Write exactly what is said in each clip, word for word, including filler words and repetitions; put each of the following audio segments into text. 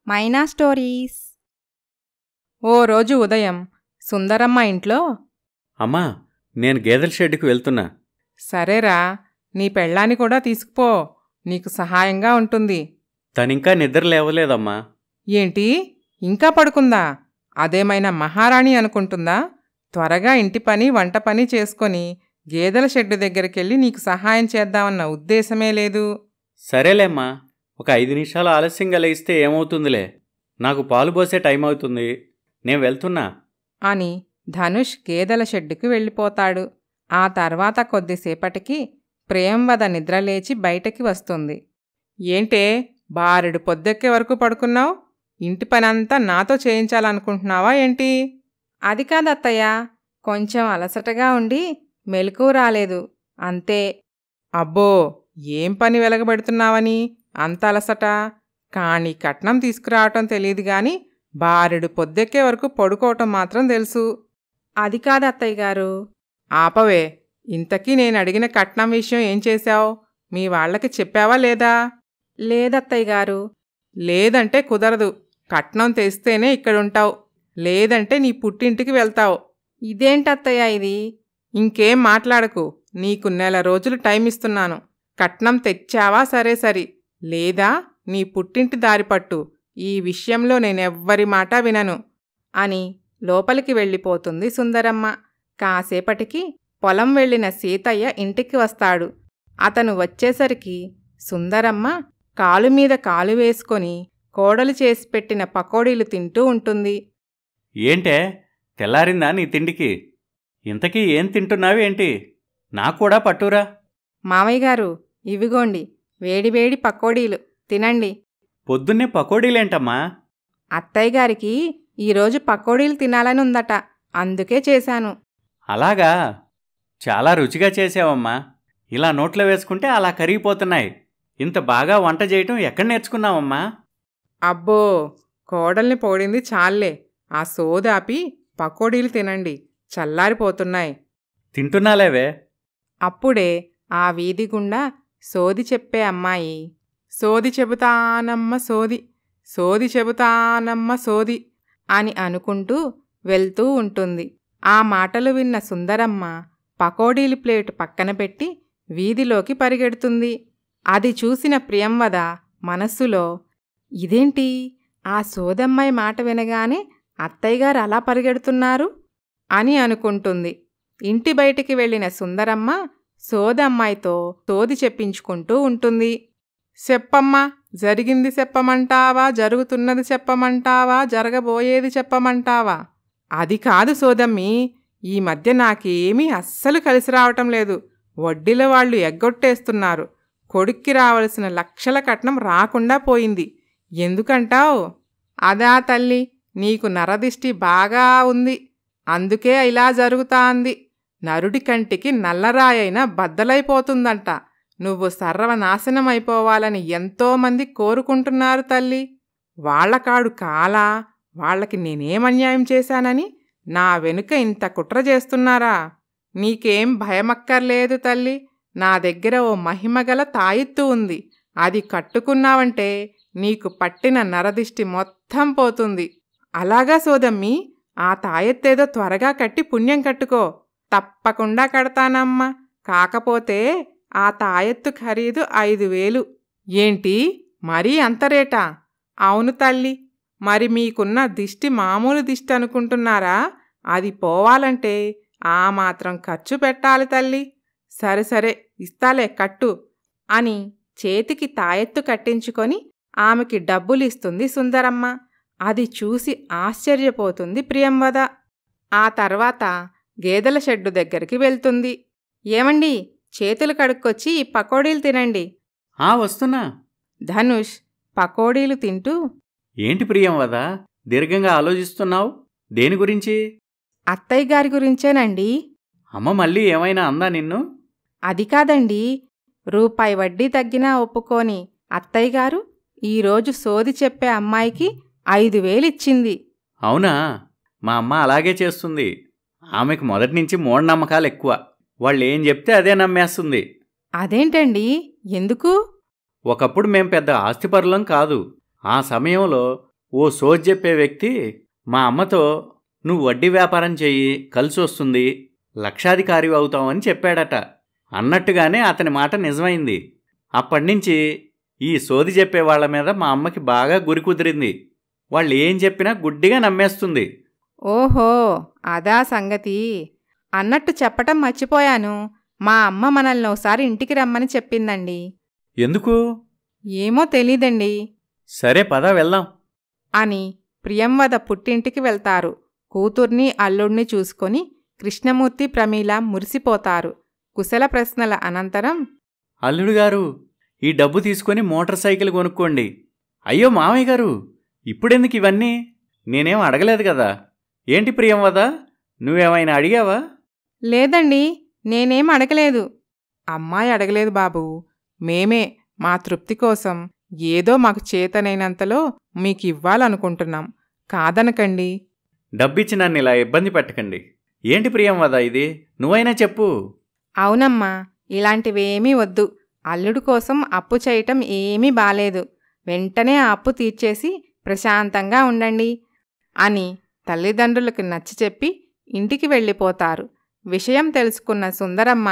మైనా stories. ఓ రోజు ఉదయం సుందరమ్మ ఇంట్లో, అమ్మా, నేను గేదెల షెడ్డుకు వెళ్తున్నా. సరేరా, నీ పెళ్ళాన్ని కూడా తీసుకుపో, నీకు సహాయంగా ఉంటుంది. తనింకా నిద్ర లేవలేదమ్మా. ఏంటి, ఇంకా పడుకుందా? అదేమైనా మహారాణి అనుకుంటుందా? త్వరగా ఇంటి పని వంట పని చేసుకొని గేదెల షెడ్డు దగ్గరికెళ్ళి నీకు సహాయం చేద్దామన్న ఉద్దేశమే లేదు. సరేలేమ్మా, ఒక ఐదు నిమిషాలు ఆలస్యంగా లేస్తే ఏమవుతుందిలే, నాకు పాలు పోసే టైం అవుతుంది, నేను వెళ్తున్నా అని ధనుష్ గేదెల షెడ్డుకు వెళ్ళిపోతాడు. ఆ తర్వాత కొద్దిసేపటికి ప్రియంవద నిద్రలేచి బయటకి వస్తుంది. ఏంటే, బారెడు పొద్దెక్కే వరకు పడుకున్నావు? ఇంటి పనంతా నాతో చేయించాలనుకుంటున్నావా ఏంటి? అది కాదత్తయ్య, కొంచెం అలసటగా ఉండి మెలకువ రాలేదు అంతే. అబ్బో, ఏం పని వెలగబెడుతున్నావని అంత అలసట? కాని కట్నం తీసుకురావటం తెలియదు గాని బారెడు పొద్దెక్కే వరకు పడుకోవటం మాత్రం తెలుసు. అది కాదత్తయ్య గారు. ఆపవే, ఇంతకీ నేను అడిగిన కట్నం విషయం ఏం చేశావు? మీ వాళ్లకి చెప్పావా లేదా? లేదత్తయ్య గారు. లేదంటే కుదరదు. కట్నం తెస్తేనే ఇక్కడుంటావు, లేదంటే నీ పుట్టింటికి వెళ్తావు. ఇదేంటత్తయ్య ఇది? ఇంకేం మాట్లాడకు. నీకు నెల రోజులు టైం ఇస్తున్నాను. కట్నం తెచ్చావా సరే సరి, లేదా నీ పుట్టింటి దారిపట్టు. ఈ విషయంలో నేనెవ్వరి మాట వినను అని లోపలికి వెళ్ళిపోతుంది సుందరమ్మ. కాసేపటికి పొలం వెళ్ళిన సీతయ్య ఇంటికి వస్తాడు. అతను వచ్చేసరికి సుందరమ్మ కాలుమీద కాలు వేసుకొని కోడలు చేసి పెట్టిన పకోడీలు తింటూ ఉంటుంది. ఏంటే, తెల్లారిందా నీ తిండికి? ఇంతకీ ఏం తింటున్నావేంటి? నాకు కూడా పట్టురా. మామయ్య గారు, ఇవిగోండి వేడివేడి పకోడీలు, తినండి. పొద్దున్నే పకోడీలేంటమ్మా? అత్తయ్య గారికి ఈరోజు పకోడీలు తినాలని ఉందట, అందుకే చేశాను. అలాగా, చాలా రుచిగా చేసావమ్మా. ఇలా నోట్లో వేసుకుంటే అలా కరిగిపోతున్నాయి. ఇంత బాగా వంట చేయటం ఎక్కడ నేర్చుకున్నావమ్మా? అబ్బో, కోడల్ని పొగిడింది చాలే. ఆ సోదాపి పకోడీలు తినండి, చల్లారిపోతున్నాయి. తింటున్నాలేవే. అప్పుడే ఆ వీధి గుండా సోది చెప్పే అమ్మాయి, సోది చెబుతానమ్మ సోది, సోది చెబుతానమ్మ సోది అని అనుకుంటూ వెళ్తూ ఉంటుంది. ఆ మాటలు విన్న సుందరమ్మ పకోడీలు ప్లేటు పక్కన పెట్టి వీధిలోకి పరిగెడుతుంది. అది చూసిన ప్రియంవద మనస్సులో, ఇదేంటి, ఆ సోదమ్మాయి మాట వినగానే అత్తయ్యగారు అలా పరిగెడుతున్నారు అని అనుకుంటుంది. ఇంటి బయటికి వెళ్ళిన సుందరమ్మ సోదమ్మాయితో సోది చెప్పించుకుంటూ ఉంటుంది. చెప్పమ్మా, జరిగింది చెప్పమంటావా, జరుగుతున్నది చెప్పమంటావా, జరగబోయేది చెప్పమంటావా? అది కాదు సోదమ్మి, ఈ మధ్య నాకేమీ అస్సలు కలిసి రావటం లేదు. వడ్డీల వాళ్ళు ఎగ్గొట్టేస్తున్నారు. కొడుక్కి రావలసిన లక్షల కట్నం రాకుండా పోయింది. ఎందుకంటావు? అదా తల్లి, నీకు నరదిష్టి బాగా ఉంది, అందుకే ఇలా జరుగుతాంది. నరుడి కంటికి నల్లరాయైన బద్దలైపోతుందంట. నువ్వు సర్వనాశనమైపోవాలని ఎంతోమంది కోరుకుంటున్నారు తల్లి. వాళ్లకాడు కాలా, వాళ్లకి నేనేమన్యాయం చేశానని నా వెనుక ఇంత కుట్ర చేస్తున్నారా? నీకేం భయమక్కర్లేదు తల్లి. నా దగ్గర ఓ మహిమగల తాయెత్తు ఉంది. అది కట్టుకున్నావంటే నీకు పట్టిన నరదిష్టి మొత్తం పోతుంది. అలాగా సోదమ్మి, ఆ తాయెత్తేదో త్వరగా కట్టి పుణ్యం కట్టుకో. తప్పకుండా కడతానమ్మా. కాకపోతే ఆ తాయెత్తు ఖరీదు ఐదు వేలు. ఏంటి, మరీ అంత రేటా? అవును తల్లి. మరి మీకున్న దిష్టి మామూలు దిష్టి అనుకుంటున్నారా? అది పోవాలంటే ఆ మాత్రం ఖర్చు పెట్టాలి తల్లి. సరే సరే, ఇస్తాలే, కట్టు అని చేతికి తాయెత్తు కట్టించుకొని ఆమెకి డబ్బులిస్తుంది సుందరమ్మ. అది చూసి ఆశ్చర్యపోతుంది ప్రియంవద. ఆ తర్వాత గేదెల షెడ్డు దగ్గరికి వెళ్తుంది. ఏమండి, చేతులు కడుక్కొచ్చి ఈ పకోడీలు తినండి. ఆ వస్తున్నా. ధనుష్ పకోడీలు తింటూ, ఏంటి ప్రియంవద, దీర్ఘంగా ఆలోచిస్తున్నావు? దేని గురించి? అత్తయ్య గారి గురించేనండి. అమ్మ మళ్ళీ ఏమైనా అందా నిన్ను? అది కాదండి, రూపాయి వడ్డీ తగ్గినా ఒప్పుకోని అత్తయ్యగారు ఈరోజు సోది చెప్పే అమ్మాయికి ఐదు వేలిచ్చింది. అవునా? మా అమ్మ అలాగే చేస్తుంది. ఆమెకు మొదటి నుంచి మూఢనమ్మకాలు ఎక్కువ. వాళ్ళేం చెప్తే అదే నమ్మేస్తుంది. అదేంటండి, ఎందుకు? ఒకప్పుడు మేం పెద్ద ఆస్తిపరులం కాదు. ఆ సమయంలో ఓ సోజ్ చెప్పే వ్యక్తి మా అమ్మతో నువ్వు వడ్డీ వ్యాపారం చెయ్యి, కలిసి వస్తుంది, లక్షాధికారి అవుతావని చెప్పాడట. అన్నట్టుగానే అతని మాట నిజమైంది. అప్పటినుంచి ఈ సోది చెప్పే వాళ్ల మీద మా అమ్మకి బాగా గురి కుదిరింది. వాళ్ళు ఏం చెప్పినా గుడ్డిగా నమ్మేస్తుంది. ఓహో, అదా సంగతి. అన్నట్టు చెప్పటం మర్చిపోయాను. మా అమ్మ మనల్ని ఒకసారి ఇంటికి రమ్మని చెప్పిందండి. ఎందుకు? ఏమో తెలీదండి సరే పద వెళ్దాం అని ప్రియంవద పుట్టింటికి వెళ్తారు. కూతుర్ని అల్లుడిని చూసుకొని కృష్ణమూర్తి ప్రమీల మురిసిపోతారు. కుశల ప్రశ్నల అనంతరం, అల్లుడు గారు, ఈ డబ్బు తీసుకొని మోటార్ సైకిల్ కొనుక్కోండి. అయ్యో మామయ్య గారు, ఇప్పుడెందుకు ఇవన్నీ? నేనేం అడగలేదు కదా. ఏంటి ప్రియంవద, నువ్వేమైనా అడిగావా? లేదండి, నేనేం అడగలేదు. అమ్మాయి అడగలేదు బాబూ. మేమే మా తృప్తి కోసం ఏదో మాకు చేతనైనంతలో మీకు ఇవ్వాలనుకుంటున్నాం. కాదనకండి. డబ్బిచ్చి నన్ను ఇలా ఇబ్బంది పెట్టకండి. ఏంటి ప్రియంవద ఇది? నువ్వైనా చెప్పు. అవునమ్మా, ఇలాంటివేమీ వద్దు. అల్లుడు కోసం అప్పు చేయటం ఏమీ బాలేదు. వెంటనే ఆ అప్పు తీర్చేసి ప్రశాంతంగా ఉండండి అని తల్లిదండ్రులకు నచ్చచెప్పి ఇంటికి వెళ్ళిపోతారు. విషయం తెలుసుకున్న సుందరమ్మ,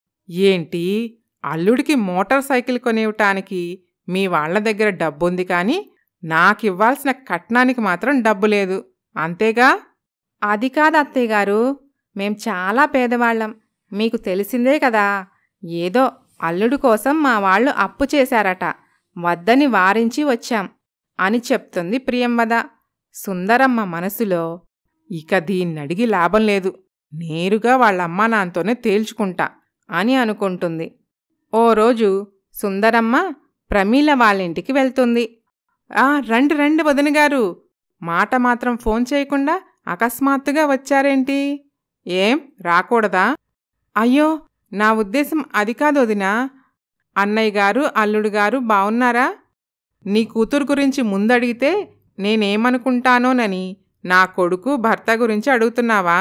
ఏంటి, అల్లుడికి మోటార్ సైకిల్ కొనివ్వటానికి మీ వాళ్ల దగ్గర డబ్బుంది, కానీ నాకివ్వాల్సిన కట్నానికి మాత్రం డబ్బు లేదు, అంతేగా? అది కాదు అత్తయ్యగారు, మేం చాలా పేదవాళ్ళం. మీకు తెలిసిందే కదా. ఏదో అల్లుడు కోసం మా వాళ్ళు అప్పు చేశారట, వద్దని వారించి వచ్చాం అని చెప్తుంది ప్రియంవద. సుందరమ్మ మనసులో, ఇక దీన్నడిగి లాభం లేదు, నేరుగా వాళ్ళమ్మా నాన్నతోనే తేల్చుకుంటా అని అనుకుంటుంది. ఓ రోజు సుందరమ్మ ప్రమీల వాళ్ళింటికి వెళ్తుంది. ఆ రండి రండి వదినగారు, మాట మాత్రం ఫోన్ చేయకుండా అకస్మాత్తుగా వచ్చారేంటి? ఏం రాకూడదా? అయ్యో, నా ఉద్దేశం అది కాదు వదినా. అన్నయ్య గారు అల్లుడు గారు బావున్నారా? నీ కూతురు గురించి ముందడిగితే నేనేమనుకుంటానోనని నా కొడుకు భర్త గురించి అడుగుతున్నావా?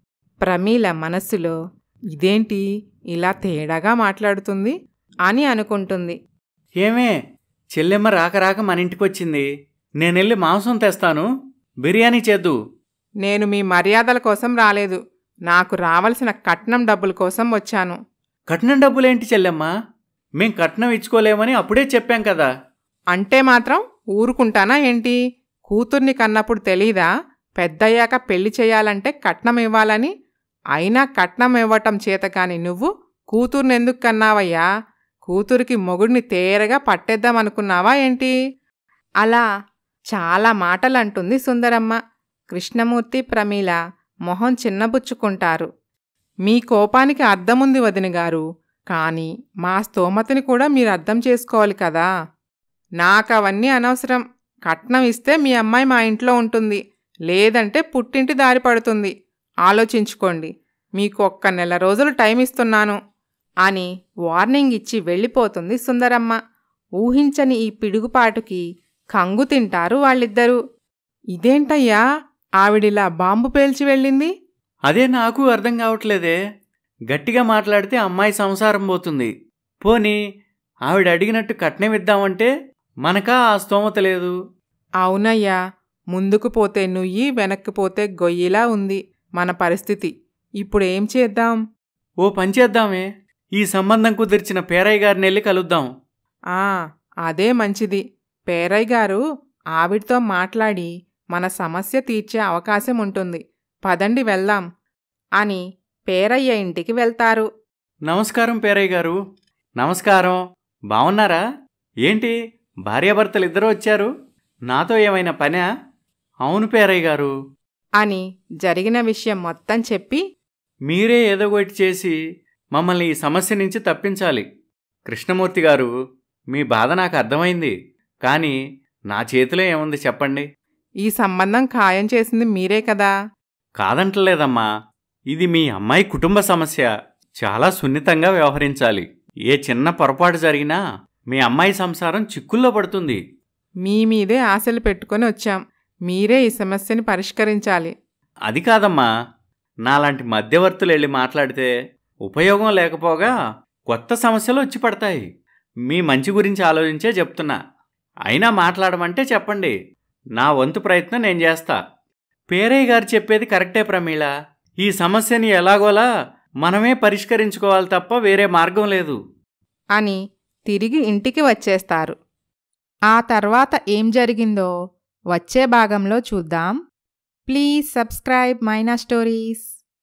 ప్రమీల మనస్సులో, ఇదేంటి ఇలా తేడాగా మాట్లాడుతుంది అని అనుకుంటుంది. ఏమే, చెల్లెమ్మ రాక రాక మన ఇంటికొచ్చింది. నేనెళ్ళి మాంసం తెస్తాను, బిర్యానీ చేద్దు. నేను మీ మర్యాదల కోసం రాలేదు, నాకు రావలసిన కట్నం డబ్బుల కోసం వచ్చాను. కట్నం డబ్బులేంటి చెల్లెమ్మ? మేం కట్నం ఇచ్చుకోలేమని అప్పుడే చెప్పాం కదా. అంటే మాత్రం ఊరుకుంటానా ఏంటి? కూతుర్ని కన్నప్పుడు తెలీదా పెద్దయ్యాక పెళ్లి చేయాలంటే కట్నం ఇవ్వాలని? అయినా కట్నం ఇవ్వటం చేతకాని నువ్వు కూతుర్నెందుకు కన్నావయ్యా? కూతురికి మొగుడిని తేరగా పట్టేద్దామనుకున్నావా ఏంటి? అలా చాలా మాటలంటుంది సుందరమ్మ. కృష్ణమూర్తి ప్రమీల మొహం చిన్నబుచ్చుకుంటారు. మీ కోపానికి అర్థముంది వదినగారు, కానీ మా స్తోమతని కూడా మీరు అర్థం చేసుకోవాలి కదా. నాకవన్నీ అనవసరం. కట్నం ఇస్తే మీ అమ్మాయి మా ఇంట్లో ఉంటుంది, లేదంటే పుట్టింటి దారి పడుతుంది. ఆలోచించుకోండి. మీకు ఒక్క నెల రోజులు టైం ఇస్తున్నాను అని వార్నింగ్ ఇచ్చి వెళ్ళిపోతుంది సుందరమ్మ. ఊహించని ఈ పిడుగుపాటుకి కంగు తింటారు వాళ్ళిద్దరూ. ఇదేంటయ్యా, ఆవిడిలా బాంబు పేల్చి వెళ్ళింది? అదే నాకు అర్థం కావట్లేదే. గట్టిగా మాట్లాడితే అమ్మాయి సంసారం పోతుంది. పోనీ ఆవిడ అడిగినట్టు కట్నం ఇద్దామంటే మనకా ఆ స్తోమత లేదు. అవునయ్యా, ముందుకు పోతే నుయ్యి, వెనక్కి పోతే గొయ్యిలా ఉంది మన పరిస్థితి. ఇప్పుడేం చేద్దాం? ఓ పంచేద్దామే, ఈ సంబంధం కుదిర్చిన పేరయ్య గారిని వెళ్ళి కలుద్దాం. ఆ అదే మంచిది. పేరయ్య గారు ఆవిడతో మాట్లాడి మన సమస్య తీర్చే అవకాశం ఉంటుంది. పదండి వెళ్దాం అని పేరయ్య ఇంటికి వెళ్తారు. నమస్కారం పేరయ్య గారు. నమస్కారం. బావున్నారా? ఏంటి భార్యాభర్తలిద్దరూ వచ్చారు? నాతో ఏమైనా పనా? అవును పేరయ్య గారు అని జరిగిన విషయం మొత్తం చెప్పి, మీరే ఏదో ఒకటి చేసి మమ్మల్ని ఈ సమస్య నుంచి తప్పించాలి. కృష్ణమూర్తి గారు, మీ బాధ నాకు అర్థమైంది, కానీ నా చేతిలో ఏముంది చెప్పండి. ఈ సంబంధం ఖాయం చేసింది మీరే కదా. కాదంటలేదమ్మా, ఇది మీ అమ్మాయి కుటుంబ సమస్య. చాలా సున్నితంగా వ్యవహరించాలి. ఏ చిన్న పొరపాటు జరిగినా మీ అమ్మాయి సంసారం చిక్కుల్లో పడుతుంది. మీ మీదే ఆశలు పెట్టుకొని వచ్చాం. మీరే ఈ సమస్యని పరిష్కరించాలి. అది కాదమ్మా, నాలాంటి మధ్యవర్తులు వెళ్ళి మాట్లాడితే ఉపయోగం లేకపోగా కొత్త సమస్యలు వచ్చి పడతాయి. మీ మంచి గురించి ఆలోచించే చెప్తున్నా. అయినా మాట్లాడమంటే చెప్పండి. నా వంతు ప్రయత్నం నేను చేస్తా. పేరయ్య గారు చెప్పేది కరెక్టే ప్రమీళ. ఈ సమస్యని ఎలాగోలా మనమే పరిష్కరించుకోవాలి తప్ప వేరే మార్గం లేదు అని తిరిగి ఇంటికి వచ్చేస్తారు. ఆ తర్వాత ఏం జరిగిందో వచ్చే భాగంలో చూద్దాం. Please subscribe Maina stories.